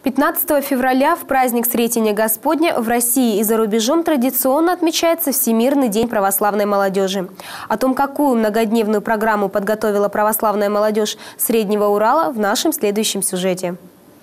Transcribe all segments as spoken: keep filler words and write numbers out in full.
пятнадцатого февраля в праздник Сретения Господня в России и за рубежом традиционно отмечается Всемирный день православной молодежи. О том, какую многодневную программу подготовила православная молодежь Среднего Урала, в нашем следующем сюжете.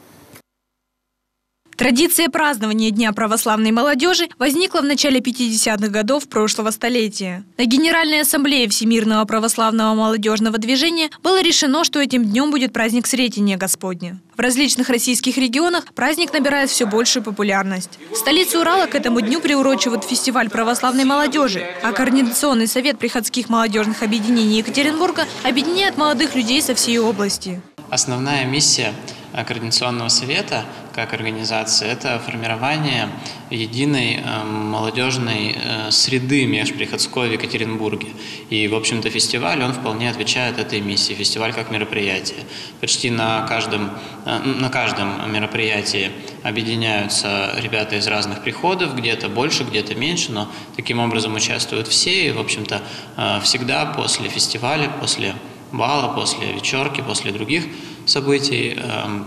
Традиция празднования Дня православной молодежи возникла в начале пятидесятых годов прошлого столетия. На Генеральной ассамблее Всемирного православного молодежного движения было решено, что этим днем будет праздник Сретения Господня. В различных российских регионах праздник набирает все большую популярность. В столице Урала к этому дню приурочивают фестиваль православной молодежи, а Координационный совет приходских молодежных объединений Екатеринбурга объединяет молодых людей со всей области. Основная миссия Координационного совета как организации – это формирование единой молодежной среды межприходской в Екатеринбурге. И, в общем-то, фестиваль, он вполне отвечает этой миссии. Фестиваль как мероприятие. Почти на каждом, на каждом мероприятии объединяются ребята из разных приходов, где-то больше, где-то меньше, но таким образом участвуют все. И, в общем-то, всегда после фестиваля, после бала, после вечерки, после других событий э,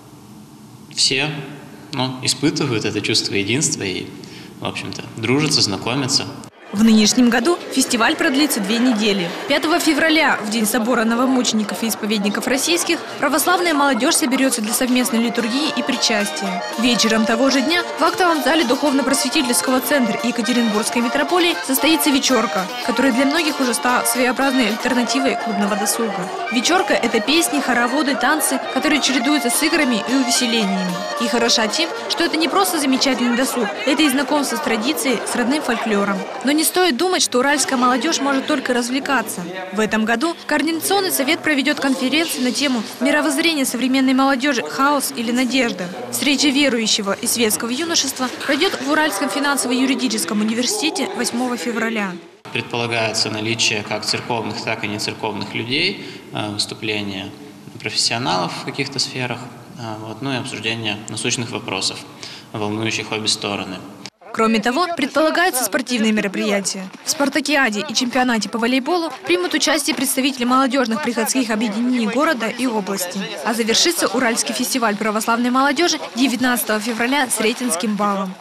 все ну, испытывают это чувство единства и, в общем-то, дружатся, знакомятся. В нынешнем году фестиваль продлится две недели. пятого февраля, в день собора новомучеников и исповедников российских, православная молодежь соберется для совместной литургии и причастия. Вечером того же дня в актовом зале Духовно-просветительского центра Екатеринбургской митрополии состоится вечерка, которая для многих уже стала своеобразной альтернативой клубного досуга. Вечерка – это песни, хороводы, танцы, которые чередуются с играми и увеселениями. И хороша тем, что это не просто замечательный досуг, это и знакомство с традицией, с родным фольклором. Но не стоит думать, что уральская молодежь может только развлекаться. В этом году Координационный совет проведет конференцию на тему «Мировоззрение современной молодежи. Хаос или надежда?». Встреча верующего и светского юношества пройдет в Уральском финансово-юридическом университете восьмого февраля. Предполагается наличие как церковных, так и нецерковных людей, выступления профессионалов в каких-то сферах, вот, ну и обсуждение насущных вопросов, волнующих обе стороны. Кроме того, предполагаются спортивные мероприятия. В спартакиаде и чемпионате по волейболу примут участие представители молодежных приходских объединений города и области. А завершится Уральский фестиваль православной молодежи девятнадцатого февраля Сретенским балом.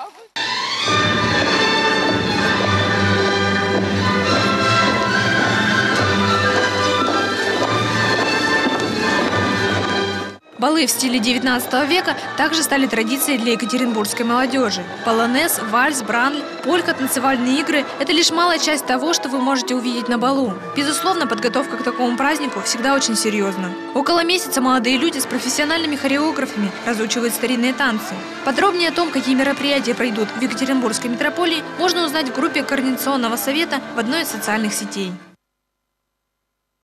Балы в стиле девятнадцатого века также стали традицией для екатеринбургской молодежи. Полонез, вальс, бранль, полька, танцевальные игры – это лишь малая часть того, что вы можете увидеть на балу. Безусловно, подготовка к такому празднику всегда очень серьезна. Около месяца молодые люди с профессиональными хореографами разучивают старинные танцы. Подробнее о том, какие мероприятия пройдут в Екатеринбургской митрополии, можно узнать в группе Координационного совета в одной из социальных сетей.